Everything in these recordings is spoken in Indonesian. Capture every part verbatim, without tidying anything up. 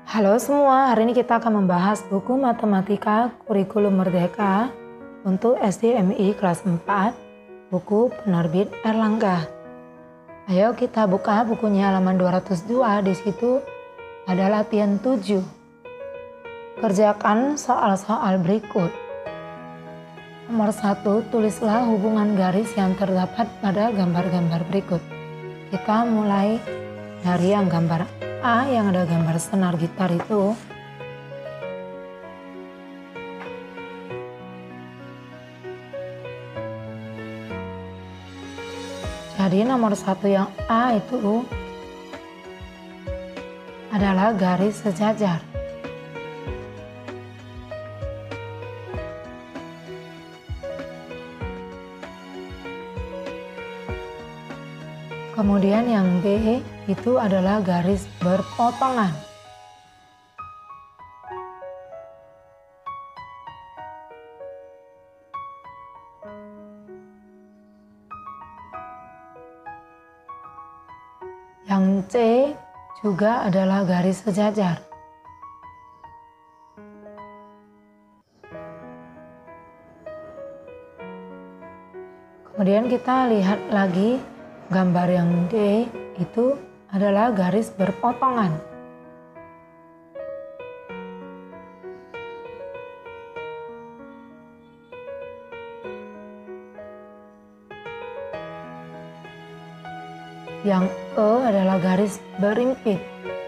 Halo semua, hari ini kita akan membahas buku Matematika Kurikulum Merdeka untuk S D M I kelas empat, buku penerbit Erlangga. Ayo kita buka bukunya halaman dua ratus dua, di situ ada latihan tujuh. Kerjakan soal-soal berikut. Nomor satu, tulislah hubungan garis yang terdapat pada gambar-gambar berikut. Kita mulai dari yang gambar A yang ada gambar senar gitar itu. Jadi nomor satu yang A itu adalah garis sejajar. Kemudian yang B itu adalah garis berpotongan. Yang C juga adalah garis sejajar. Kemudian kita lihat lagi gambar yang D itu adalah garis berpotongan. Yang E adalah garis berimpit.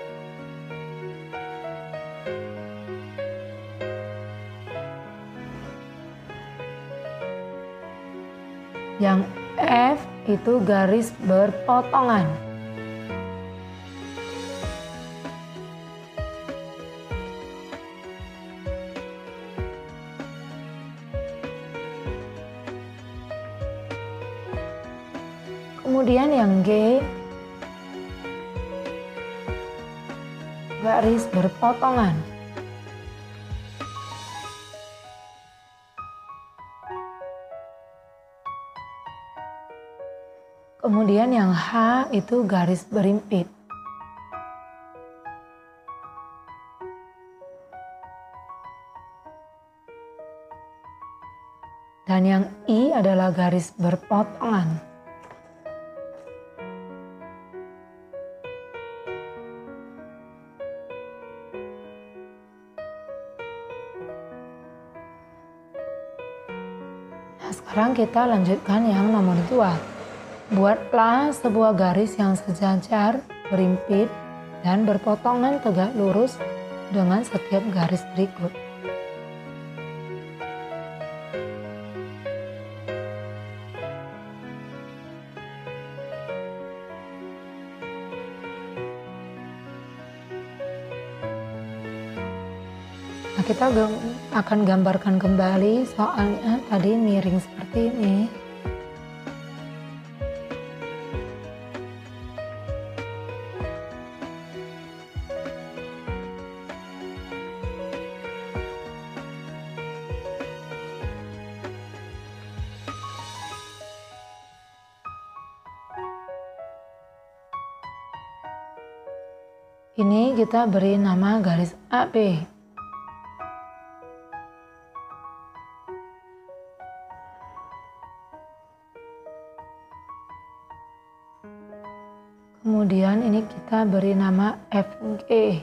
Yang F itu garis berpotongan. Kemudian yang G garis berpotongan. Kemudian yang H itu garis berimpit. Dan yang I adalah garis berpotongan. Nah, sekarang kita lanjutkan yang nomor dua. Buatlah sebuah garis yang sejajar, berimpit, dan berpotongan tegak lurus dengan setiap garis berikut. Nah, kita akan gambarkan kembali soalnya tadi miring seperti ini. Ini kita beri nama garis A B. Kemudian ini kita beri nama F G.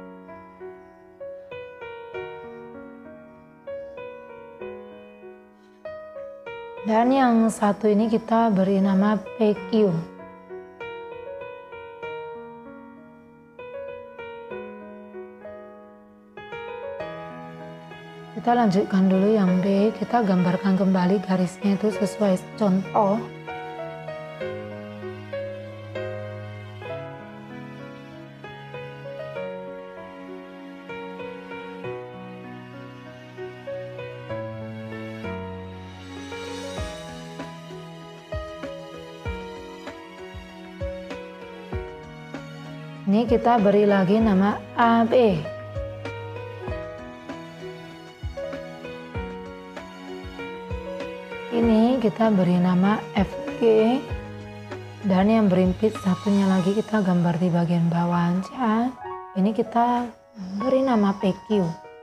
Dan yang satu ini kita beri nama P Q. Kita lanjutkan dulu yang B, kita gambarkan kembali garisnya itu sesuai contoh. Ini kita beri lagi nama A B. Ini kita beri nama F G, dan yang berimpit satunya lagi kita gambar di bagian bawah aja. Ini kita Beri nama P Q.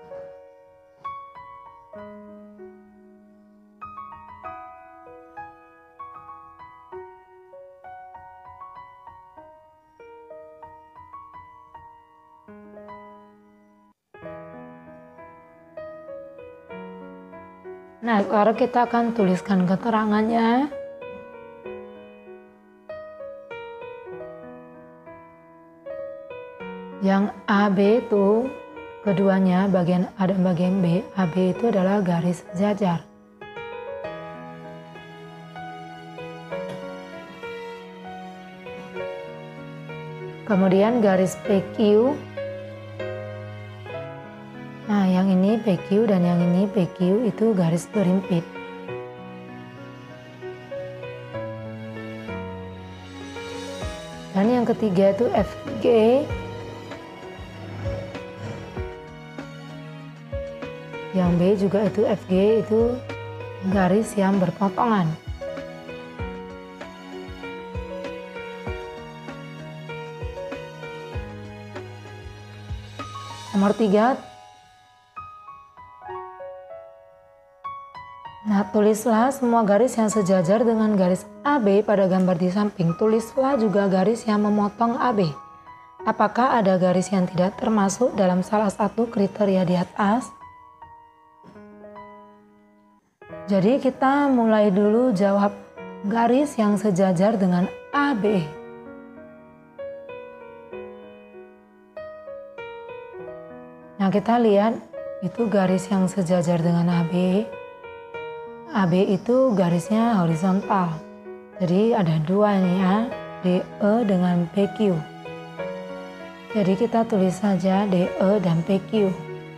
Nah, sekarang kita akan tuliskan keterangannya. Yang A B itu keduanya, bagian A dan bagian B, A B itu adalah garis sejajar. Kemudian garis P Q. Nah, yang ini P Q dan yang ini P Q itu garis berimpit. Dan yang ketiga itu F G. Yang B juga itu F G, itu garis yang berpotongan. Nomor tiga. Nah, tulislah semua garis yang sejajar dengan garis A B pada gambar di samping. Tulislah juga garis yang memotong A B. Apakah ada garis yang tidak termasuk dalam salah satu kriteria di atas? Jadi kita mulai dulu jawab garis yang sejajar dengan A B. Nah, kita lihat itu garis yang sejajar dengan A B. A B itu garisnya horizontal. Jadi ada dua nih ya, D E dengan P Q. Jadi kita tulis saja D E dan P Q.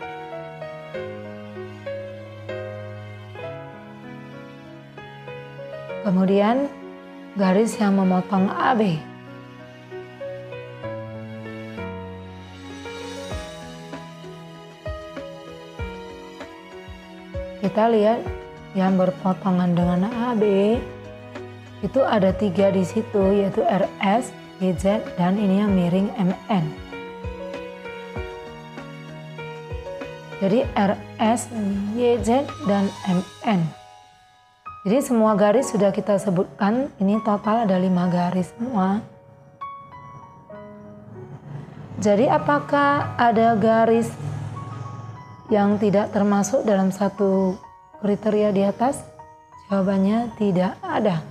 Kemudian garis yang memotong A B. Kita lihat yang berpotongan dengan A B itu ada tiga di situ, yaitu R S, Y Z, dan ini yang miring M N. Jadi R S, Y Z, dan M N. Jadi semua garis sudah kita sebutkan, ini total ada lima garis semua. Jadi apakah ada garis yang tidak termasuk dalam satu kriteria di atas? Jawabannya tidak ada.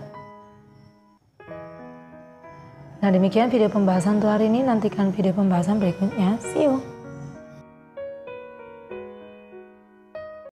Nah, demikian video pembahasan untuk hari ini. Nantikan video pembahasan berikutnya. See you!